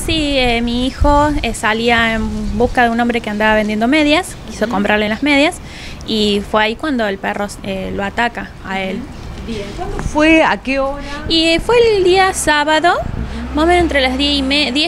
Sí, mi hijo salía en busca de un hombre que andaba vendiendo medias, quiso comprarle las medias y fue ahí cuando el perro lo ataca a él. Bien, ¿cuándo fue? ¿A qué hora? Y fue el día sábado, más o menos entre las 10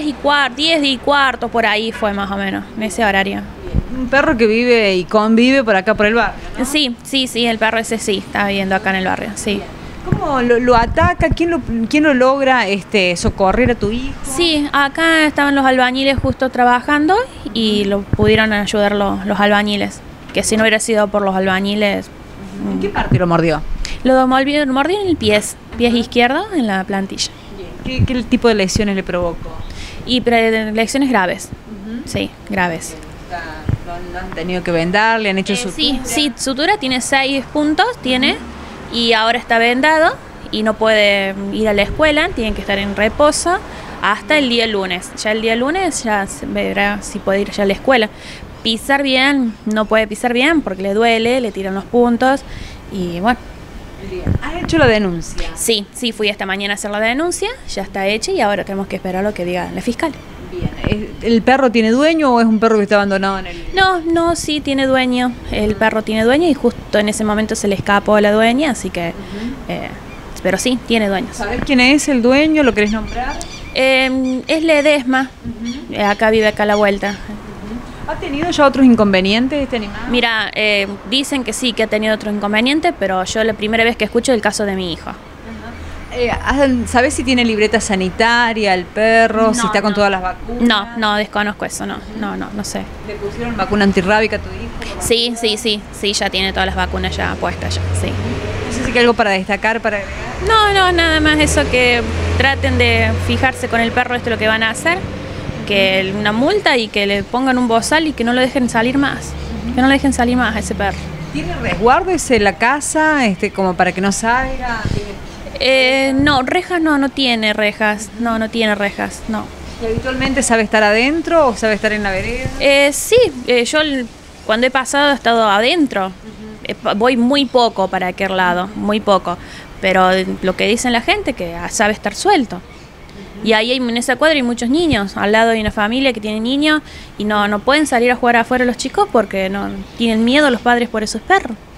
y cuarto, por ahí fue más o menos, en ese horario. Un perro que vive y convive por acá por el barrio, ¿no? Sí, el perro ese sí, está viviendo acá en el barrio, sí. ¿Cómo lo ataca? ¿Quién lo logra socorrer a tu hijo? Sí, acá estaban los albañiles justo trabajando y lo pudieron ayudar los albañiles, que si no hubiera sido por los albañiles... ¿En qué parte lo mordió? Lo mordió en el pie izquierdo, en la plantilla. ¿Qué tipo de lesiones le provocó? Y lesiones graves, sí, graves. ¿Lo han tenido que vendar? ¿Le han hecho sutura? Sí, sutura, tiene 6 puntos, y ahora está vendado y no puede ir a la escuela, tiene que estar en reposo hasta el día lunes. Ya el día lunes ya se verá si puede ir ya a la escuela. Pisar bien, no puede pisar bien porque le duele, le tiran los puntos y bueno. ¿Has hecho la denuncia? Sí, fui esta mañana a hacer la denuncia, ya está hecha y ahora tenemos que esperar lo que diga la fiscal. Bien. ¿El perro tiene dueño o es un perro que está abandonado en el...? No, sí tiene dueño. El perro tiene dueño y justo en ese momento se le escapó a la dueña, así que... pero sí, tiene dueño. ¿Sabés quién es el dueño? ¿Lo querés nombrar? Es Ledesma. Acá vive acá a la vuelta. ¿Ha tenido ya otros inconvenientes este animal? Mira, dicen que sí, que ha tenido otro inconveniente, pero yo la primera vez que escucho el caso de mi hijo. ¿Sabés si tiene libreta sanitaria el perro? ¿Si está con todas las vacunas? No, desconozco eso, no sé. ¿Le pusieron vacuna antirrábica a tu hijo? Sí, ya tiene todas las vacunas ya puestas ya, sí. No sé si hay algo para destacar, para agregar. No, nada más eso, que traten de fijarse con el perro lo que van a hacer, que una multa y que le pongan un bozal y que no lo dejen salir más, que no lo dejen salir más a ese perro. ¿Tiene resguardo la casa, como para que no salga? No, rejas no tiene rejas, no tiene rejas, no. ¿Y habitualmente sabe estar adentro o sabe estar en la vereda? Sí, yo cuando he pasado he estado adentro, voy muy poco para aquel lado, muy poco, pero lo que dicen la gente que sabe estar suelto. Y ahí en esa cuadra hay muchos niños, al lado hay una familia que tiene niños y no pueden salir a jugar afuera los chicos porque no tienen miedo los padres por esos perros.